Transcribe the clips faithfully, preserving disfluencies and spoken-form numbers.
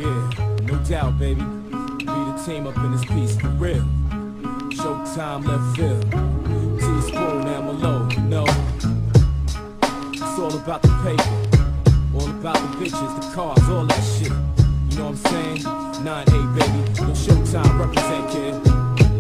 Yeah, no doubt, baby. Be the team up in this piece for real. Showtime left field. Teaspoon and Malone, you know. It's all about the paper. All about the bitches, the cars, all that shit. You know what I'm saying? nine eight, baby. No Showtime represent, kid.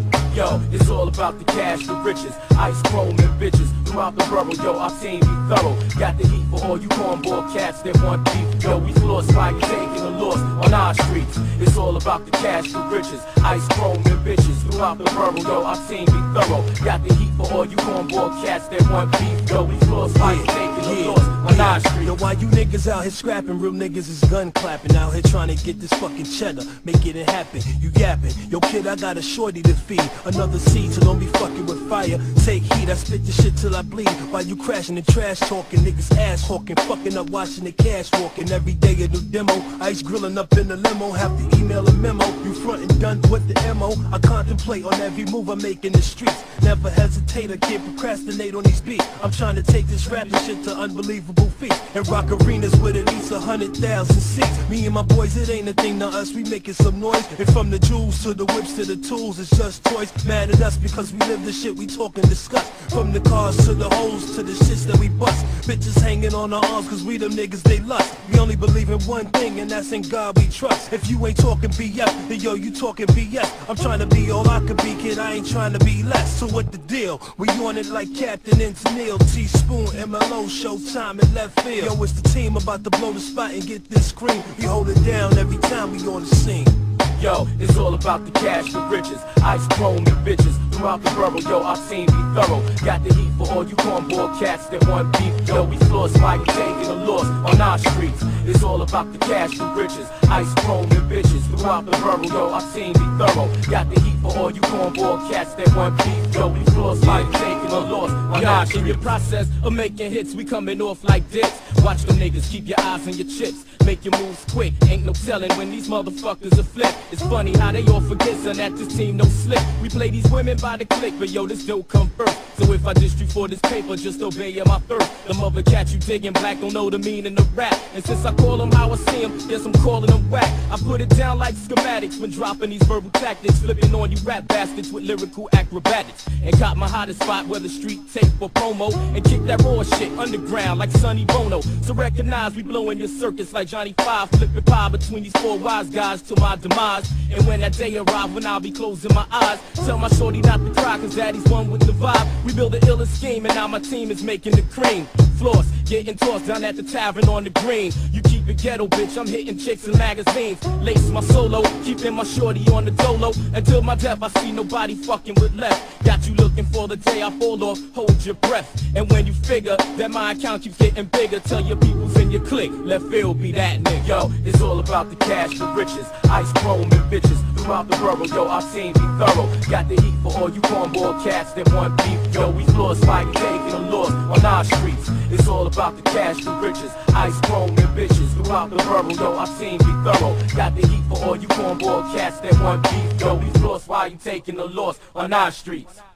Yo, it's all about the cash, the riches, ice chrome and bitches throughout the borough. Yo, our team be thorough. Got the heat for all you cornball cats that want beef. Yo, we lost by you taking a loss on our streets. It's all about the cash, the riches, ice chrome and bitches throughout the borough. Yo, our team be thorough. Got the heat for all you cornball cats that want beef. Yo, we lost by you taking a loss on our streets. Yo, why you niggas out here scrapping? Real niggas is gun clapping out here trying to get this fucking cheddar, making it happen. You yapping? Yo, kid, I got a shorty to feed. Another seed, so don't be fucking with fire. Take heat, I spit the shit till I bleed. While you crashing and trash talking, niggas ass hawking, fucking up watching the cash walking. Every day a new demo, ice grilling up in the limo. Have to email a memo, you front and done with the M O. I contemplate on every move I make in the streets. Never hesitate, I can't procrastinate on these beats. I'm trying to take this rapping shit to unbelievable feats and rock arenas with at least a hundred thousand seats. Me and my boys, it ain't a thing to us, we making some noise. And from the jewels to the whips to the tools, it's just toys. Mad at us because we live the shit we talk and discuss. From the cars to the hoes to the shits that we bust. Bitches hanging on our arms cause we them niggas they lust. We only believe in one thing and that's in God we trust. If you ain't talking B S, then yo, you talking B S. I'm trying to be all I could be, kid, I ain't trying to be less. So what the deal? We on it like Captain and Tennille, Teaspoon, M L O, Showtime in left field. Yo, it's the team about to blow the spot and get this screen. We hold it down every time we on the scene. Yo, it's all about the cash, the riches, ice chrome and bitches throughout the borough. Yo, our team be thorough. Got the heat for all you cornball cats that want beef. Yo, we floss by you taking a loss on our streets. It's all about the cash, the riches, ice chrome and bitches throughout the borough. Yo, our team be thorough. Got the heat for all you cornball cats that want beef. Yo, we floss by you taking a loss on our streets. In your process of making hits, we coming off like this. Watch them niggas, keep your eyes on your chips. Make your moves quick, ain't no telling when these motherfuckers are flip. It's funny how they all forget, son, that this team no slip. We play these women by the click, but yo, this dough come first. So if I diss you for this paper, just obey my thirst. The mother cat you digging black don't know the meaning of rap. And since I call them how I see them, yes, I'm calling them whack. I put it down like schematics when dropping these verbal tactics. Flipping on you rap bastards with lyrical acrobatics. And caught my hottest spot, whether street, tape, or promo. And kick that raw shit underground like Sonny Bono. So recognize we blowing your circus like Johnny Five, flipping pie between these four wise guys till my demise. And when that day arrives, when I'll be closing my eyes, tell my shorty not to cry, cause daddy's one with the vibe. We build the illest scheme, and now my team is making the cream. Floss, getting tossed down at the tavern on the green. You keep it ghetto, bitch, I'm hitting chicks in magazines. Lace my solo, keeping my shorty on the dolo. Until my death, I see nobody fucking with left. Got you looking for the day I fall off, hold your breath. And when you figure that my account keeps getting bigger, tell your peoples in your clique, left field be that nigga. Yo, it's all about the cash, the riches, ice chrome and bitches throughout the borough. Yo, our team be thorough. Got the heat for all you cornball cats that want beef. Yo, we lost by you taking a loss on our streets. It's all about the cash, the riches, ice chrome and bitches throughout the borough. Yo, our team be thorough. Got the heat for all you cornball cats that want beef. Yo, we lost while you taking a loss on our streets.